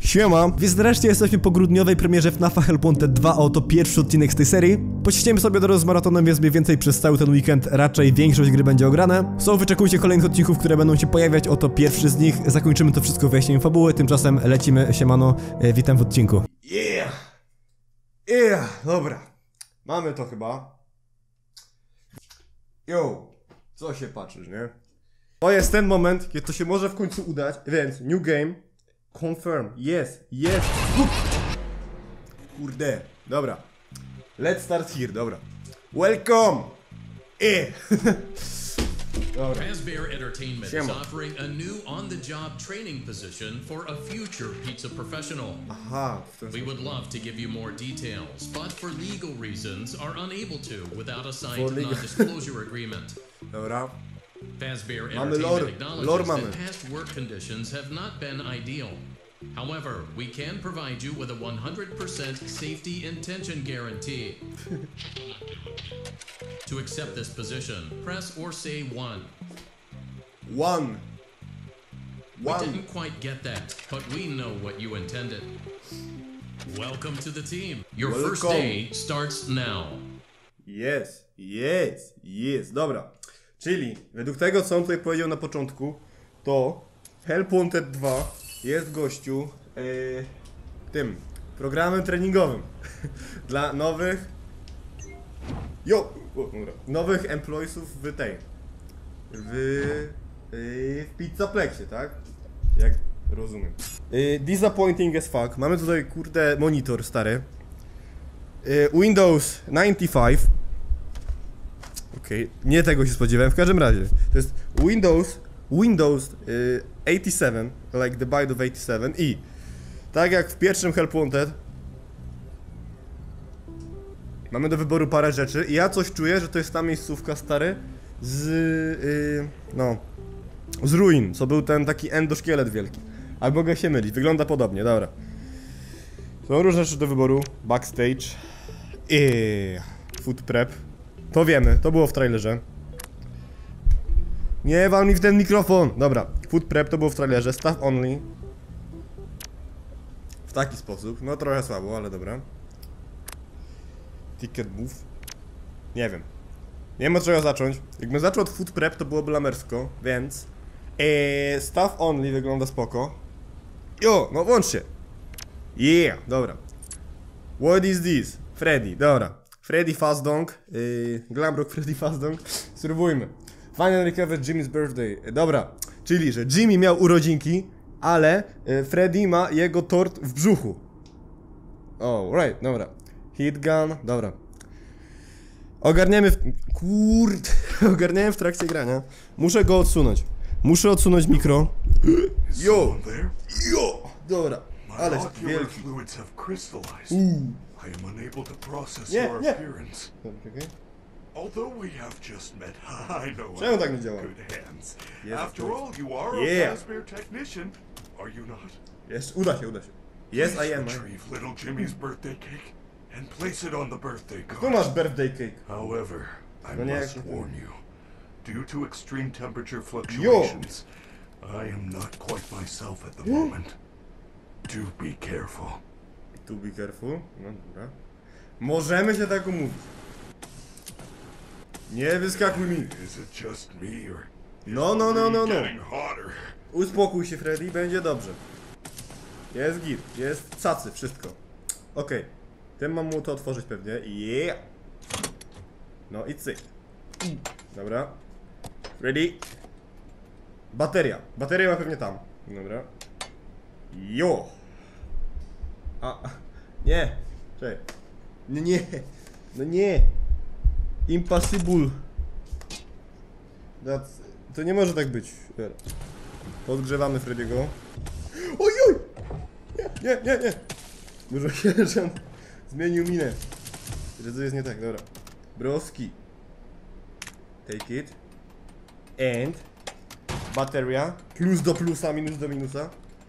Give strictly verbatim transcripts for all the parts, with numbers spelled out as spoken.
Siema! Więc wreszcie jesteśmy po grudniowej premierze F NAF-a Hellpointed dwa, a oto pierwszy odcinek z tej serii. Pościśniemy sobie do z maratonem, więc mniej więcej przez cały ten weekend raczej większość gry będzie ograne. So, wyczekujcie kolejnych odcinków, które będą się pojawiać, oto pierwszy z nich. Zakończymy to wszystko wyjaśnieniem fabuły, tymczasem lecimy, siemano, e, witam w odcinku. Yeah! Yeah! Dobra, mamy to chyba. Yo! Co się patrzysz, nie? To jest ten moment, kiedy to się może w końcu udać, więc new game. Confirm, yes, yes. Kurde, dobra. Let's start here, dobra. Welcome! Eh! Fazbear Entertainment is offering a new on-the-job training position for a future pizza professional. Aha. We would love to give you more details, but for legal reasons are unable to without a signed non-disclosure agreement. Dobra. Fazbear Mamy Entertainment lore. acknowledges Lore mamy. that past work conditions have not been ideal. However, we can provide you with a one hundred percent safety intention guarantee. To accept this position, press or say one. One. We One. didn't quite get that, but we know what you intended. Welcome to the team. Your first Welcome. day starts now. Yes, yes, yes. Dobra. Czyli, według tego, co on tutaj powiedział na początku, to Hellpointed dwa jest gościu yy, tym programem treningowym dla nowych yo, o, dobra, nowych employeesów w tej w, yy, w Pizzaplexie, tak? Jak rozumiem. Yy, disappointing as fuck. Mamy tutaj kurde monitor stary. Yy, Windows dziewięćdziesiąt pięć. Okej, okay. Nie tego się spodziewałem, w każdym razie. To jest Windows Windows y, osiemdziesiąt siedem, like the byte of osiemdziesiąt siedem i tak jak w pierwszym Hellpointed mamy do wyboru parę rzeczy i ja coś czuję, że to jest ta miejscówka stary z y, no z ruin, co był ten taki endoszkielet wielki. Ale mogę się mylić, wygląda podobnie, dobra. Są różne rzeczy do wyboru, backstage i food prep. To wiemy, to było w trailerze. Nie wal mi w ten mikrofon! Dobra, food prep to było w trailerze, staff only. W taki sposób, no trochę słabo, ale dobra. Ticket move. Nie wiem. Nie wiem od czego zacząć. Jakbym zaczął od food prep, to byłoby lamersko, więc eee, staff only wygląda spoko. Jo, no włącz się. Yeah, dobra. What is this? Freddy, dobra. Freddy Fazbear, yy, Glamrock Freddy Fazbear. Spróbujmy. Final recovered Jimmy's birthday. Dobra, czyli że Jimmy miał urodzinki, ale y, Freddy ma jego tort w brzuchu. Oh, right, dobra. Hit gun, dobra. Ogarniemy w... Kurde, ogarniałem w trakcie grania. Muszę go odsunąć. Muszę odsunąć mikro. Jo! Jo! Dobra, ale wielki. Uuu. I am unable to process Nie, your nie. appearance. Okay. Although we have just met, I know Czemu I'm tak nie in działa? good hands. Yes, After of course. all, you are Yeah. a Fazbear technician, are you not? Jest, uda się, uda się. Yes, I Please am. retrieve little Jimmy's birthday cake and place it on the birthday Tu card. masz birthday cake. However, I No nie, must jak nie warn you, due to extreme temperature fluctuations, I am not quite myself at the moment. Do be careful. To be careful. No dobra. Możemy się tak umówić. Nie wyskakuj mi. Is it just me or No, no, no, no, no. getting hotter? Uspokój się, Freddy, będzie dobrze. Jest git, jest cacy, wszystko. Okej. Okay. Tym mam mu to otworzyć pewnie. Yeah. No i cyk. Dobra. Ready. Bateria. Bateria ma pewnie tam. Dobra. Jo. A. Nie. Czekaj. Nie, nie. No nie. Impossible. That's... To nie może tak być. Podgrzewamy Freddy'ego. Oj, oj! Nie, nie, nie, nie. Dużo się, że on zmienił minę. Że to jest nie tak, dobra. Broski. Take it. And. Bateria. Plus do plusa, minus do minusa.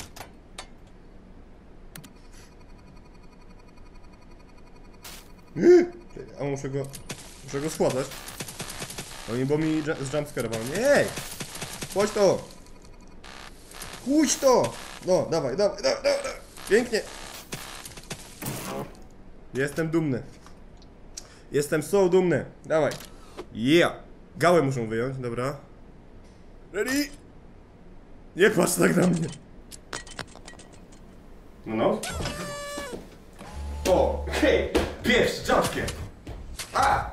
A muszę go... Muszę go składać. No nie, bo mi z jumpscare'ował. Nie! Chodź to! Chodź to! No, dawaj, dawaj, dawaj, dawaj! Pięknie. Jestem dumny. Jestem so dumny. Dawaj. Yeah. Gałę muszą wyjąć, dobra. Ready? Nie patrz tak na mnie. No no. O, hej, pierwszy, dziadkie. A!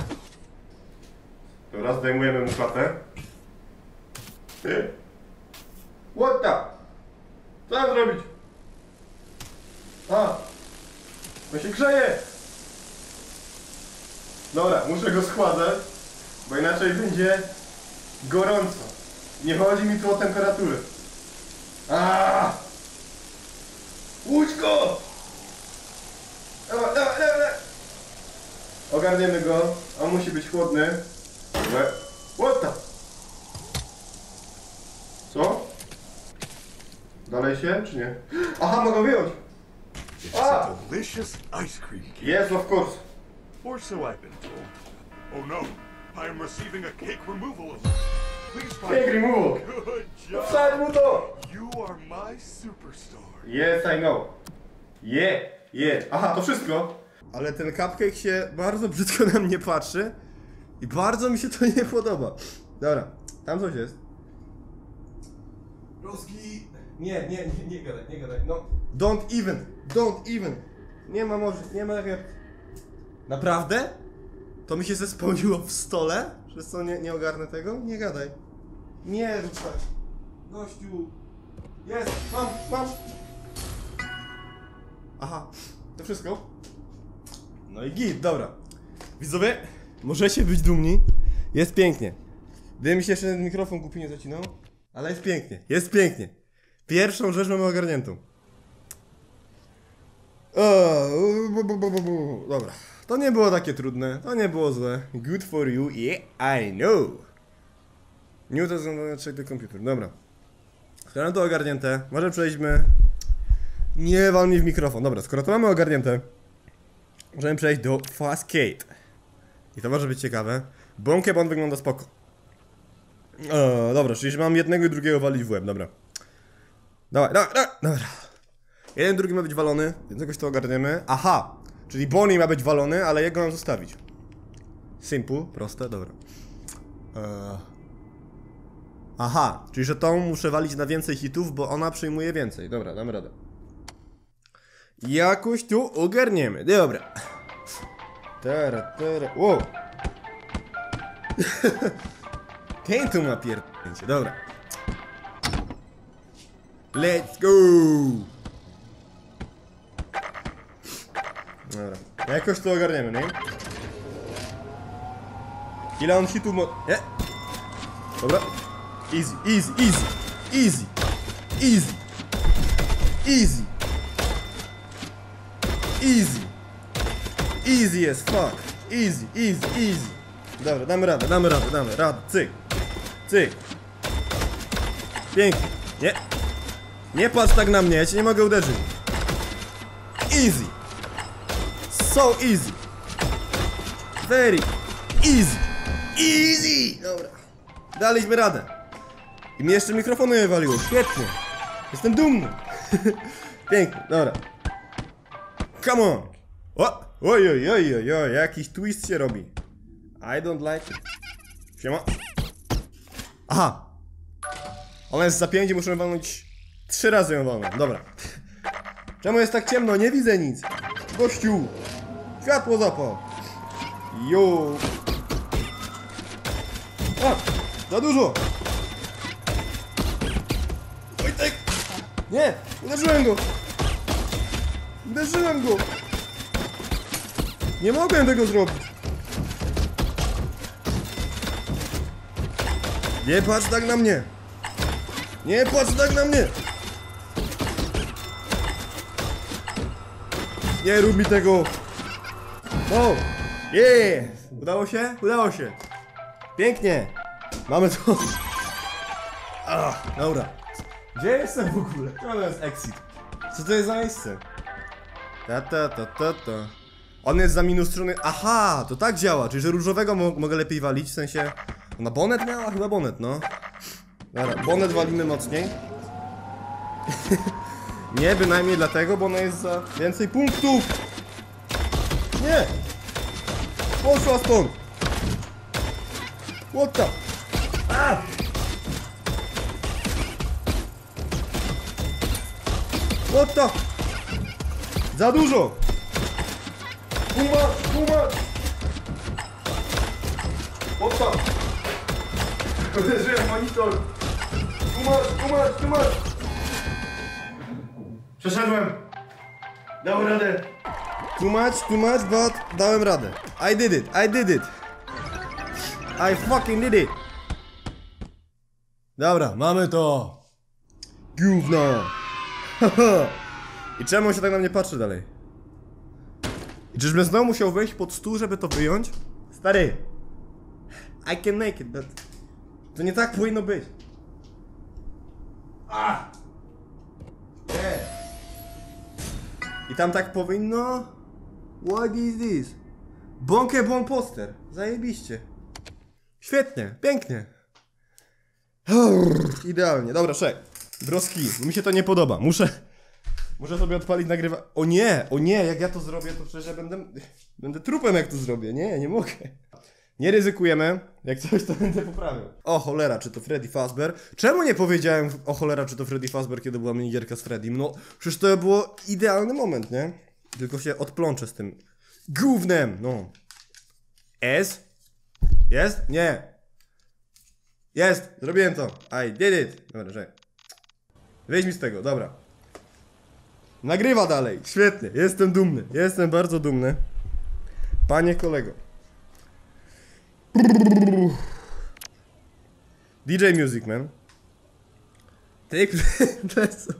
Dobra, zdejmujemy mu klatę. Ty. What the? Co mam zrobić? A! No się grzeje! Dobra, muszę go schładzać, bo inaczej będzie gorąco. Nie chodzi mi tu o temperaturę. Aaaa! Łódź go! Dawaj, dawaj, dawaj! Ogarniemy go. On musi być chłodny. What the? Co? Dalej się, czy nie? Aha, mogę wyjąć! It's a delicious ice cream cake. Yes, of course. Or so I've been told. Oh no, I am receiving a cake removal alert. Please find Cake removal. Good job. Wsadź mu to! You are my superstar. Yes, I know. Yeah, yeah. Aha, to wszystko. Ale ten cupcake się bardzo brzydko na mnie patrzy. I bardzo mi się to nie podoba. Dobra, tam coś jest. Rozgi... Nie, nie, nie, nie gadaj, nie gadaj, no. Don't even, don't even. Nie ma może, nie ma jak... Naprawdę? To mi się zespełniło w stole? Przez co nie, nie ogarnę tego? Nie gadaj. Nie rób tak. Gościu. Jest, mam, mam. Aha, to wszystko? No i git, dobra. Widzowie, możecie być dumni. Jest pięknie. Gdyby mi się jeszcze ten mikrofon głupi nie zacinał. Ale jest pięknie, jest pięknie. Pierwszą rzecz mamy ogarniętą. O, bu, bu, bu, bu, bu. Dobra, to nie było takie trudne, to nie było złe. Good for you, yeah, I know. New to check the computer, dobra. Skoro to ogarnięte, może przejdźmy... Nie wal mi w mikrofon, dobra, skoro to mamy ogarnięte, możemy przejść do Fastcade. I to może być ciekawe. Bonkebon wygląda spoko. O, dobra, czyli mam jednego i drugiego walić w łeb, dobra. Dawaj, dawaj, dawaj, dobra. Jeden, drugi ma być walony, więc jakoś to ogarniemy. Aha, czyli Bonnie ma być walony, ale jego mam zostawić. Simple, proste, dobra. Eee. Aha, czyli że tą muszę walić na więcej hitów, bo ona przyjmuje więcej. Dobra, damy radę. Jakoś tu ogarniemy, dobra. Tara, tara, wow. Ten tu ma pierdolnięcie, dobra. Let's go! Dobra, jakoś to ogarniemy, nie? Ile on hitów mo... Nie? Dobra. Easy, easy, easy, easy, easy, easy, easy, easy as fuck, easy, easy, easy. Dobra, damy radę, damy radę, damy radę, cyk, cyk. Pięknie, nie, nie patrz tak na mnie, ja cię nie mogę uderzyć. Easy, so easy, very easy, easy. Dobra, daliśmy radę. I mi jeszcze mikrofonu nie waliło, świetnie. Jestem dumny. Pięknie, dobra. Come on. O, oj, oj, oj, oj, oj, jakiś twist się robi. I don't like it. Siema. Aha. Ona jest za pięć i muszę walnąć trzy razy ją walnąć, dobra. Czemu jest tak ciemno? Nie widzę nic. Gościu. Światło zapał. Jo. A, za dużo. Wojtek! Nie! Uderzyłem go! Uderzyłem go! Nie mogłem tego zrobić! Nie patrz tak na mnie! Nie patrz tak na mnie! Nie rób mi tego! O! Yeah! Udało się? Udało się! Pięknie! Mamy to! Ah, dobra. Gdzie jestem w ogóle? To jest exit. Co to jest za miejsce? Ta ta ta ta ta. On jest za minus strony. Aha, to tak działa, czyli że różowego mo mogę lepiej walić, w sensie... Ona bonet miała? Chyba bonet, no. Dobra, bonet walimy mocniej. Nie, bynajmniej dlatego, bo ona jest za więcej punktów. Nie! Poszła stąd! What the? Ah! What the? Za dużo! Kuma, kuma! What the? Uderzyłem monitor! Kumasz, kumasz, kumasz! Przeszedłem! Dałem radę! Too much, too much, but dałem radę. I did it, I did it! I fucking did it! Dobra, mamy to! Gówno! I czemu on się tak na mnie patrzy dalej? I czyżbym znowu musiał wejść pod stół, żeby to wyjąć? Stary! I can make it, but... To nie tak powinno być. Ah! Yeah. I tam tak powinno... What is this? Bonke bon poster. Zajebiście. Świetnie, pięknie. Urr, idealnie. Dobra, szek. Broski, mi się to nie podoba. Muszę... Muszę sobie odpalić nagrywa... O nie, o nie, jak ja to zrobię, to przecież ja będę... Będę trupem, jak to zrobię. Nie, nie mogę. Nie ryzykujemy. Jak coś, to będę poprawiał. O cholera, czy to Freddy Fazbear? Czemu nie powiedziałem o cholera, czy to Freddy Fazbear, kiedy była minigierka z Freddym? No, przecież to było idealny moment, nie? Tylko się odplączę z tym gównem, no. S? Jest? Nie. Jest, zrobiłem to. I did it. Dobra, czekaj. Wyjdź mi z tego, dobra. Nagrywa dalej, świetnie, jestem dumny. Jestem bardzo dumny. Panie kolego. D J Music Man. Take lesson.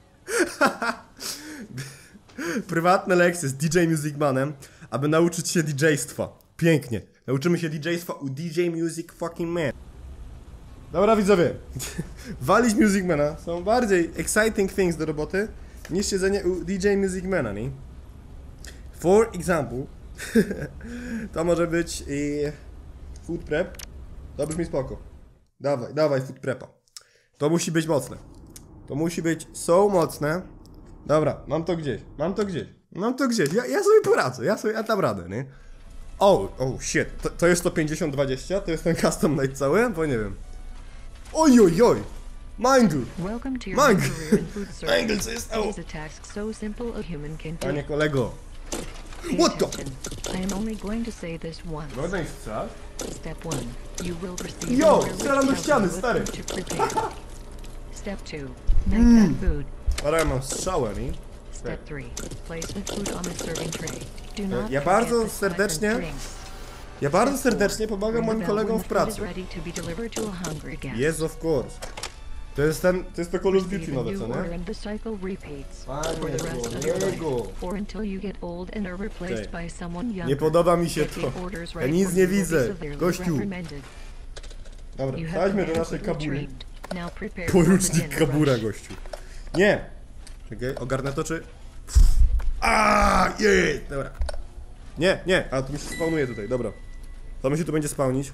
Prywatne lekcje z D J Music Manem, aby nauczyć się D J-stwa. Pięknie. Nauczymy się D J-stwa u D J Music fucking Man. Dobra widzowie. Walić Music Mana są bardziej exciting things do roboty niż siedzenie u D J Music Mana, nie? For example. To może być i food prep. To brzmi spoko. Dawaj, dawaj food prepa. To musi być mocne. To musi być so mocne. Dobra, mam to gdzieś. Mam to gdzieś. Mam to gdzieś. Ja, ja sobie poradzę. Ja sobie ja dam radę, nie? Oh, oh shit. To, to jest to pięćdziesiąt dwadzieścia? To jest ten custom night cały? Bo nie wiem. Oj, oj, oj. Mangle. Mangle. Mangle, co jest? Oh. Panie kolego. What the? I am only going to say this once. No i co? Step one. You will receive Yo, a strzelam do ściany, stary. to prepare. Step two. Make that food. Ale ja mam strzałę, nie? Step three. Place the food on the serving tray. Do not Ja forget bardzo the serdecznie- sides and drinks. Ja bardzo serdecznie pomagam Ring the moim bell kolegom when w the food is pracy. ready to be delivered to a hungry guest. Yes, of course. To jest ten, to jest to Call of Duty Receive a nowe, new co order nie? and the cycle repeats Panie for the rest of your life, kolego. or until you get old and are replaced Okej. by someone younger. Nie podoba mi się Get to. the orders Ja right nic or nie you will be widzę. severely Gościu. reprimanded. Dobra, You have chodźmy do been naszej adequately kabury. trained. Now prepare for the Porucznik dinner kabura, rush. gościu. Nie! Czekaj, ogarnę to czy... Aaaa, jest! Dobra. Nie, nie, a to mi się spawnuje tutaj, dobra. To mi się tu będzie spawnić.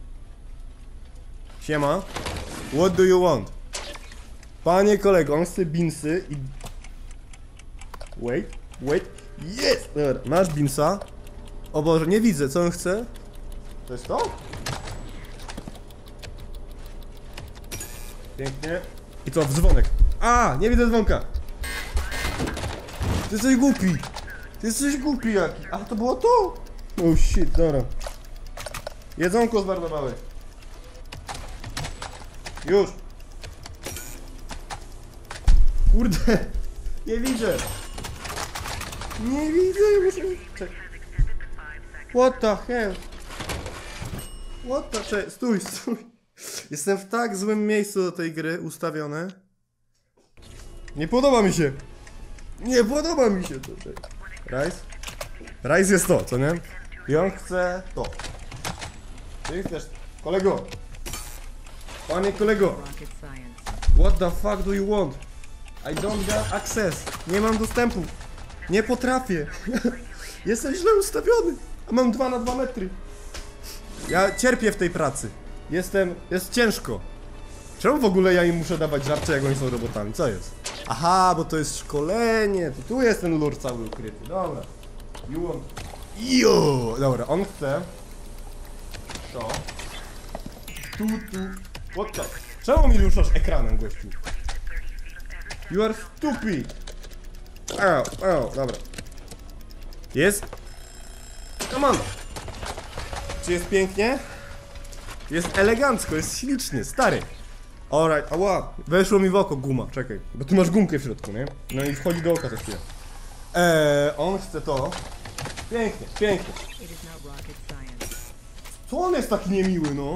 Siema. What do you want? Panie kolego, on chce binsy i... Wait, wait, yes! Dobra, masz binsa. O Boże, nie widzę, co on chce? To jest to? Pięknie. I co, w dzwonek? A, nie widzę dzwonka. Ty jesteś głupi. Ty jesteś głupi jaki. A, to było to? Oh shit, dobra. Jedzonko zmarnowałeś. Już. Kurde. Nie widzę. Nie widzę. Muszę... Czekaj. What the hell? What the... Czekaj, stój, stój. Jestem w tak złym miejscu do tej gry ustawiony. Nie podoba mi się. Nie podoba mi się to. Rice? Rice jest to, co nie? I on chce to. Ty chcesz... Kolego! Panie kolego! Rocket science. What the fuck do you want? I don't have access. Nie mam dostępu. Nie potrafię. Jestem źle ustawiony. A mam dwa na dwa metry. Ja cierpię w tej pracy. Jestem... Jest ciężko. Czemu w ogóle ja im muszę dawać żarcie, jak oni są robotami? Co jest? Aha, bo to jest szkolenie. To tu jest ten lore cały ukryty. Dobra. You want... Jo! Dobra, on chce... To... Tu, tu... What the... Czemu mi ruszasz ekranem, gościu? You are stupid! Au, au, dobra. Jest? Come on! Czy jest pięknie? Jest elegancko, jest ślicznie, stary. Alright, ała, weszło mi w oko guma, czekaj. Bo tu masz gumkę w środku, nie? No i wchodzi do oka za chwilę. Eee, on chce to. Pięknie, pięknie. It is not rocket science. Co on jest taki niemiły, no?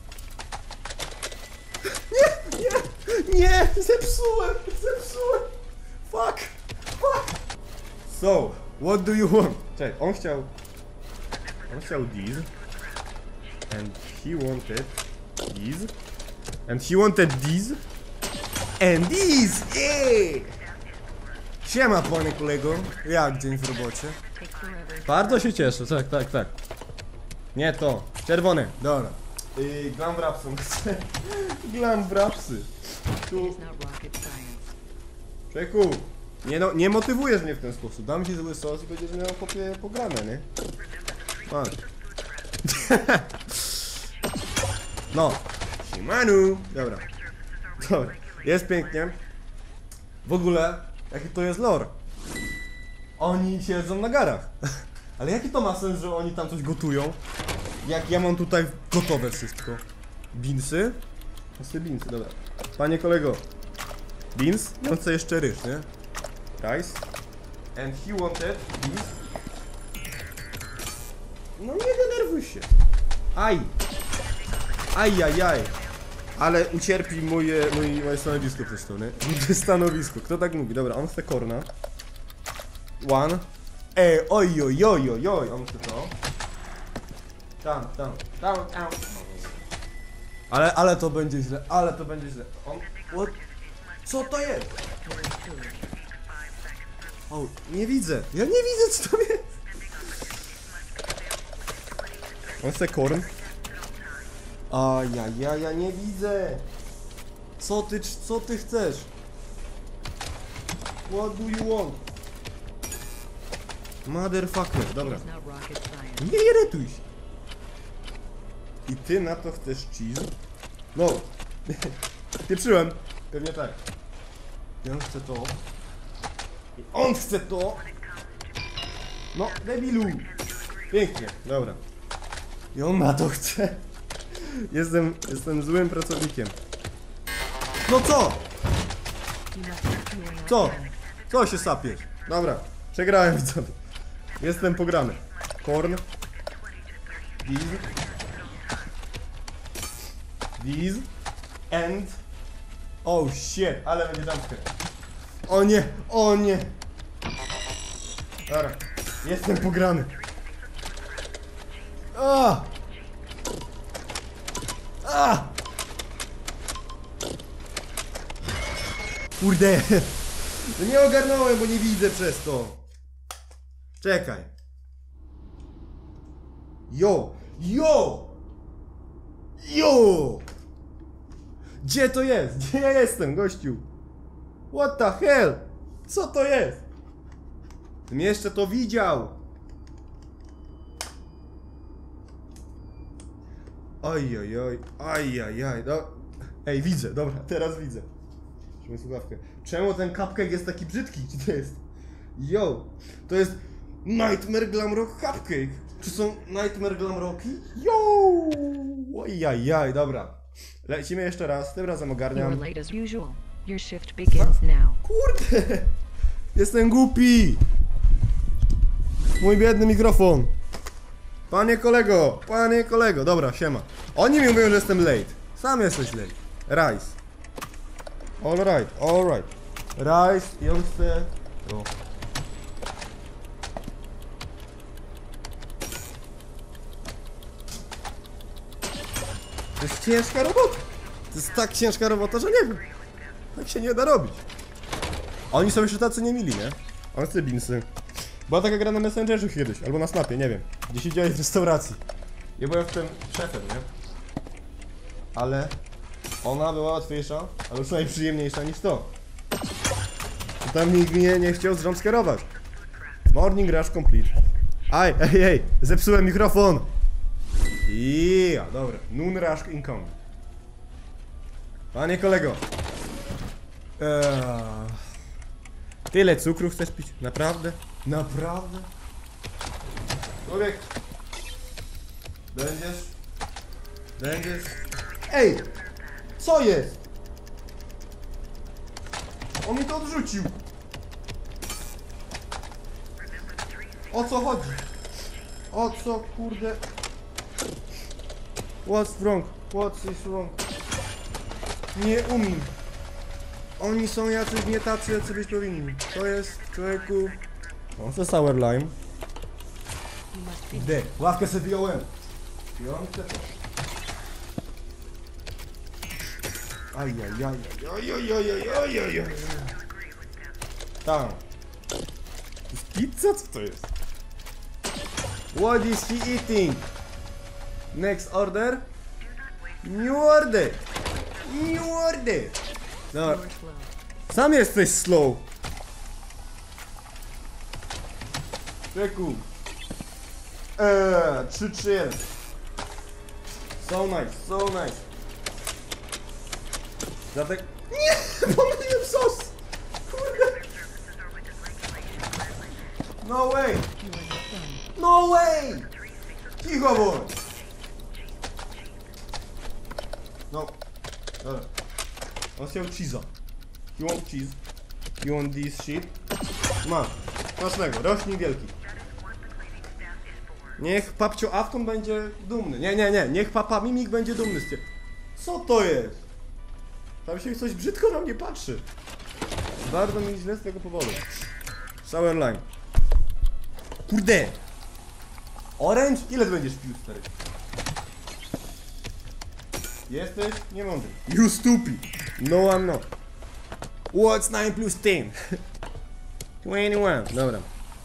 Nie, nie, nie, zepsułem, zepsułem. Fuck, fuck. So, what do you want? Czekaj, on chciał... On chciał this. And he wanted this. And he wanted this. And this, yeah! Siema, panie kolego. Jak dzień w robocie? Take forever. Bardzo się cieszę, tak, tak, tak. Nie to, czerwone, dobra. Yy, glam wrapsy, glam wrapsy. It Tu, is not rocket science. czeku, nie, no, nie motywujesz mnie w ten sposób. Dam ci zły sos i będziesz miał popie pograne, nie? Masz. No, siemanu. Dobra, dobra, jest pięknie. W ogóle, jaki to jest lore? Oni siedzą na garach. Ale jaki to ma sens, że oni tam coś gotują? Jak ja mam tutaj gotowe wszystko. Beansy? Chcę beansy, dobra. Panie kolego. Beans? On chce jeszcze ryż, nie? Rice. And he wanted beans. No nie denerwuj się. Aj. Aj, aj, aj. Ale ucierpi moje, moje, moje stanowisko przez to, nie? Stanowisko. Kto tak mówi? Dobra, on chce korna. One. Ej, oj, oj, oj, oj, oj, on chce to. Tam, tam, tam, tam. Ale, ale to będzie źle, ale to będzie źle. On, what? Co to jest? O, nie widzę. Ja nie widzę, co to jest. On chce korn. A ja, ja, ja nie widzę. Co ty, co ty chcesz? What do you want? Motherfucker, It dobra. is not rocket science. Nie irytuj się. I ty na to chcesz cheese? No. Pieprzyłem. Pewnie tak. I on chce to. I on chce to. No, debilu. Pięknie, dobra. I on na to chce. Jestem, jestem złym pracownikiem. No co? You must you are not Co? done. Co się sapiesz? Dobra, przegrałem widzowie. Jestem pograny. Korn. These. These. And. Oh shit, ale będzie jumpscare. O nie, o nie. Dobra, jestem pograny. A! A! Kurde. No nie ogarnąłem, bo nie widzę przez to. Czekaj. Jo! Jo! Jo! Gdzie to jest? Gdzie ja jestem, gościu? What the hell? Co to jest? Bym jeszcze to widział. Oj, oj, oj. Aj, aj, aj. No. Ej, widzę, dobra, teraz widzę. Trzymaj słuchawkę. Czemu ten cupcake jest taki brzydki? Czy to jest... Yo! To jest Nightmare Glamrock Cupcake! Czy są Nightmare Glamrocki? Yo! Ojajaj, dobra. Lecimy jeszcze raz, tym razem You are ogarniam. late as usual. Your shift begins now. Kurde! Jestem głupi! Mój biedny mikrofon! Panie kolego, panie kolego, dobra, siema. Oni mi mówią, że jestem late. Sam jesteś late. Rice. Alright, alright. Rice i on chce... O. To jest ciężka robota. To jest tak ciężka robota, że nie wiem. Tak się nie da robić. Oni są jeszcze tacy niemili, nie? On chce beansy. Była taka gra na Messengerze kiedyś, albo na Snapie, nie wiem. Gdzie siedziałeś w restauracji. Ja byłem w tym szefem, nie? Ale ona była łatwiejsza, albo przynajmniej przyjemniejsza niż to. Tam nikt mnie nie chciał zjumpscare'ować. Morning rush complete. Aj, ej, ej, zepsułem mikrofon. Ja, dobra. Noon rush incoming. Panie kolego. Eee, tyle cukru chcesz pić? Naprawdę? Naprawdę? Człowiek. Będziesz? Będziesz? Ej! Co jest? On mi to odrzucił. O co chodzi? O co kurde? What's wrong? What's is wrong? Nie umiem. Oni są jacyś nie tacy, jacy być powinni. To jest, człowieku... O, to sour lime. You must be D. Ławkę sobie wyjąłem. Wyjąłem się. Ajajajajajajajajajajaj. Tam. To jest pizza? Co to jest? What is he eating? Next order? New order! New order! No, more slow. sam jesteś slow. Czeku. Eee, trzy trzy jeden. So nice, so nice. Zatek... Nie! Pomyliłem sos! Kurde! No way! You are not done. No way! Cicho bądź! No. Dobra. On chciał cheese'a. You want cheese? You want this shit? Masz. Smacznego. Rośnij wielki. Niech papcio Afton będzie dumny. Nie, nie, nie. Niech papa Mimik będzie dumny z ciebie. Co to jest? Tam się coś brzydko na mnie patrzy. Bardzo mi źle z tego powodu. Sour lime. Kurde! Orange? Ile ty będziesz pił, stary? Jesteś niemądry. You stupid. No I'm not. What's nine plus ten? twenty-one. Dobra.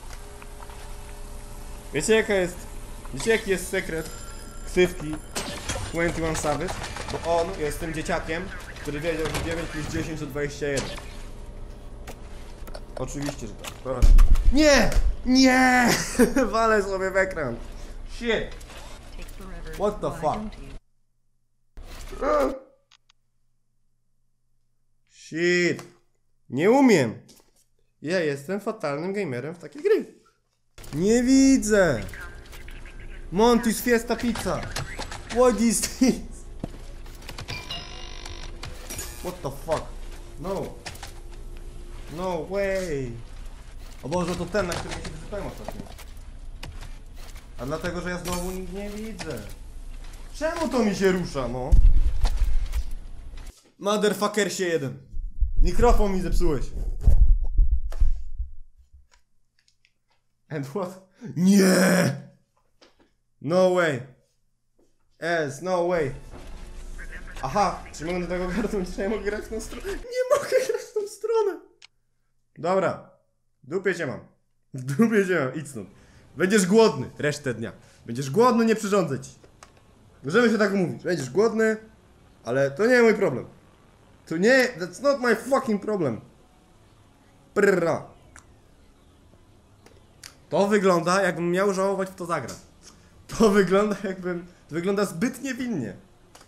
Wiecie jaka jest... Wiecie jaki jest sekret ksywki twenty one Savage? Bo on jest tym dzieciakiem, który wiedział, że dziewięć plus dziesięć to dwadzieścia jeden. Oczywiście, że tak. Proszę. Nie! Nie! Walę sobie w ekran. Shit! Takes forever. What the Why fuck? don't you? Shit. Nie umiem. Ja jestem fatalnym gamerem w takie gry. Nie widzę. Monty's Fiesta Pizza. What is this? What the fuck? No. No way. O Boże, to ten, na którym się wysypałem ostatnio. A dlatego, że ja znowu nic nie widzę. Czemu to mi się rusza, no? Motherfuckersie jeden. Mikrofon mi zepsułeś. And what? Nie! No way. Yes, no way. Aha, czy mogę do tego garnąć? Czy ja mogę grać w tą stronę? Nie mogę grać w tą stronę. Dobra. W dupie cię mam. W dupie cię mam. Idź stąd. Będziesz głodny resztę dnia. Będziesz głodny, nie przyrządzę ci. Możemy się tak umówić. Będziesz głodny, ale to nie mój problem. To nie, that's not my fucking problem. Prrra. To wygląda, jakbym miał żałować w to zagrać. To wygląda jakbym... To wygląda zbyt niewinnie.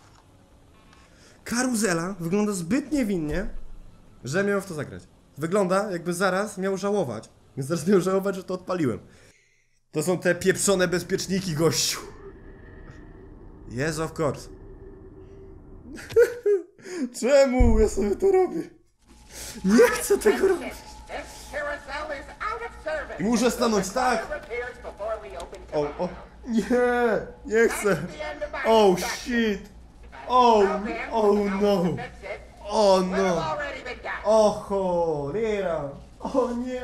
Karuzela wygląda zbyt niewinnie, że miał w to zagrać. Wygląda, jakby zaraz miał żałować. Zaraz miał żałować, że to odpaliłem. To są te pieprzone bezpieczniki, gościu. Yes, of course. Czemu ja sobie to robię? Nie chcę tego robić. I muszę stanąć tak. O, o. Nie, nie chcę. Oh shit. Oh, oh no. Oh no. O cholera. O nie.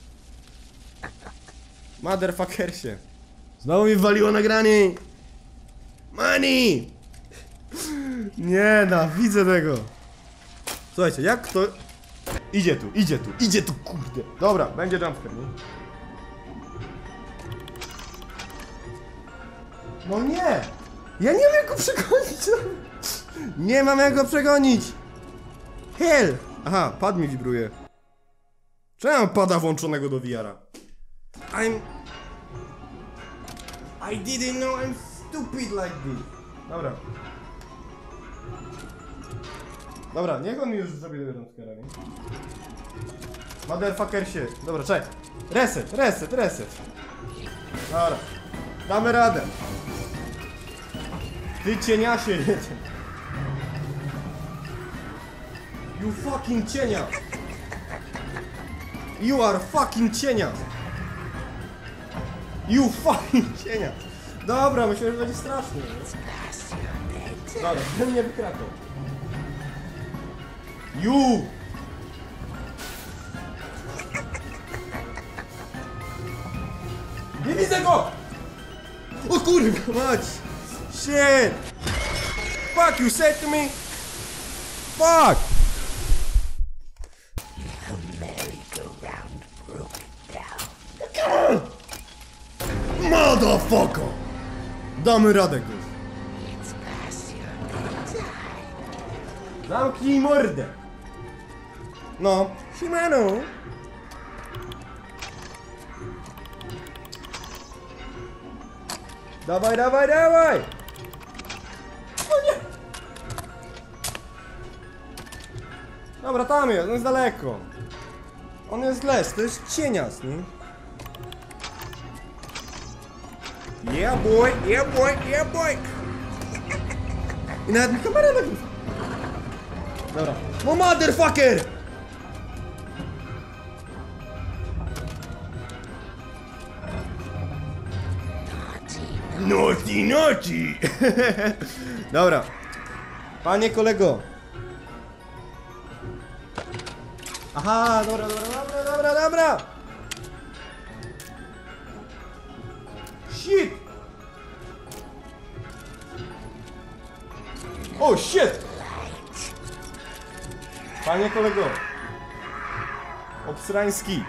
Motherfuckersie. Znowu mi waliło nagranie. Money. Nie, no, widzę tego. Słuchajcie, jak to... Idzie tu, idzie tu, idzie tu, kurde. Dobra, będzie jumpscare, nie? No nie! Ja nie mam jak go przegonić! Nie mam jak go przegonić! Hell! Aha, pad mi wibruje. Czemu pada włączonego do V R-a? I'm... I didn't know I'm stupid like this. Dobra. Dobra, niech on mi już zrobi tego jumpscare'a, nie? Motherfucker się. Dobra, czekaj. Reset, reset, reset. Dobra. Damy radę. Ty cieniasie jeden. You fucking cienia. You are fucking cienia. You fucking cienia. Dobra, myślę, że będzie strasznie. Nie? Dobra, ten mnie wykrakał. You! Nie widzę go! O kurwa mać! Shit! Fuck you said to me! Fuck! Come on! Motherfucker! Damy radę go! Zamknij mordę! No, siemano! Dawaj, dawaj, dawaj! O nie! Dobra, tam jest, on jest daleko. On jest les, to jest cienias, nie? Yeah boy, yeah boy, yeah boy! I nawet mi kamera nagrywa. Dobra. No motherfucker! Naughty, naughty! Dobra. Panie kolego. Aha, dobra, dobra, dobra, dobra, dobra! Shit! Oh shit! Panie kolego. Obsrański.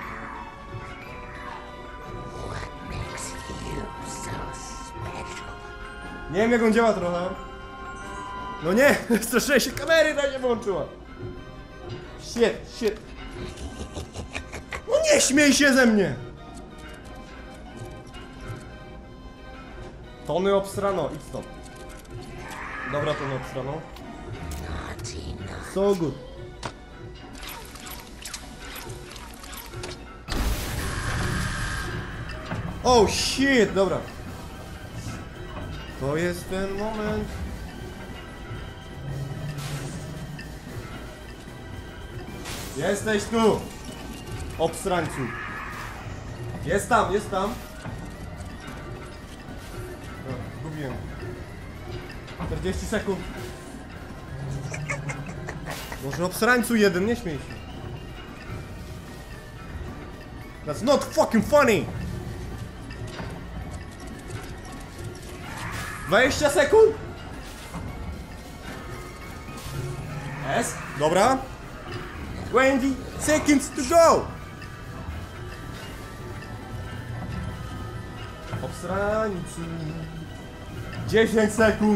Nie wiem jak on działa trochę. No nie, straszyłem się, kamery tak nie włączyła. Shit, shit. No nie śmiej się ze mnie. Tony obstrano, idź stąd. Dobra, Tony obstrano. So good. Oh shit, dobra. To jest ten moment. Jesteś tu! Obsrańcu. Jest tam, jest tam. No, zgubiłem. czterdzieści sekund. Może obsrańcu jeden, nie śmiej się. That's not fucking funny! dwadzieścia sekund! Jest? Dobra. twenty seconds to go! Obsrańcu. dziesięć sekund.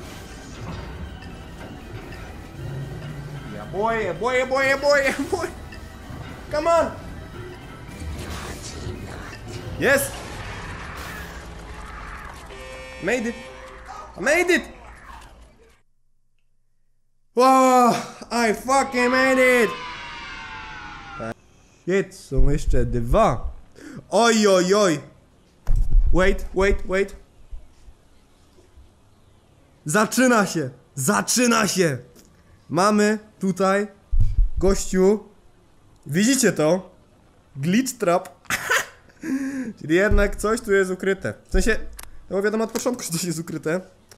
Yeah boy, yeah boy, yeah boy, yeah boy, yeah boy. Come on! Yes! Made it! I made it! Wow! I fucking made it! Jest, są jeszcze dwa. Oj, oj, oj! Wait, wait, wait. Zaczyna się! Zaczyna się! Mamy tutaj gościu. Widzicie to? Glitch trap. Czyli jednak coś tu jest ukryte. W sensie, no wiadomo od początku, że to jest ukryte.